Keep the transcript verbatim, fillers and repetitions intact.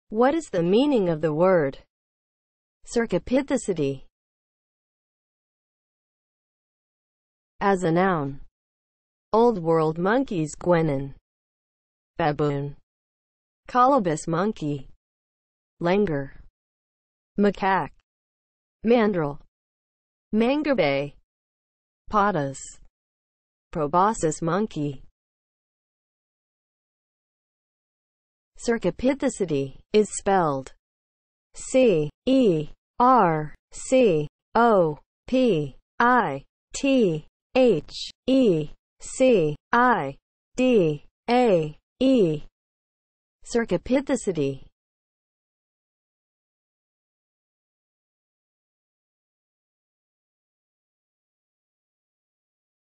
What is the meaning of the word cercopithecity as a noun? Old World monkeys: guenon, baboon, colobus monkey, langur, macaque, mandrill, mangabey, potas, proboscis monkey. Cercopithecity is spelled C E R C O P I T H E C I D A E. Cercopithecity